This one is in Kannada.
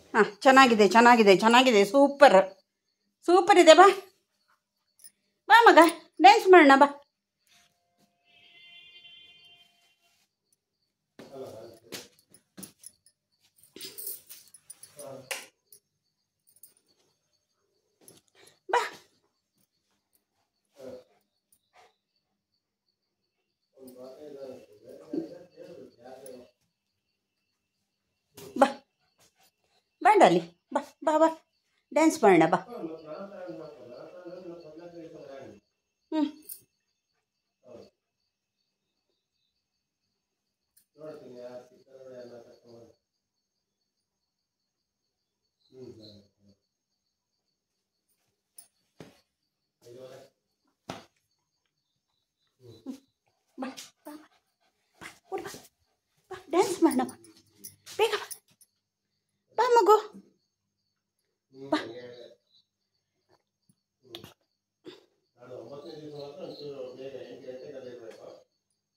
ಹಾಂ, ಚೆನ್ನಾಗಿದೆ ಚೆನ್ನಾಗಿದೆ ಚೆನ್ನಾಗಿದೆ, ಸೂಪರ್ ಸೂಪರ್ ಇದೆ. ಬಾ ಬಾ ಮಗ, ಡ್ಯಾನ್ಸ್ ಮಾಡೋಣ ಬಾ. ಬಾ ಬಾ ಬಾ ಡಾಲಿ, ಬಾ ಬಾ ಬಾ ಡ್ಯಾನ್ಸ್ ಮಾಡೋಣ ಬಾ. ಹ್ಞೂ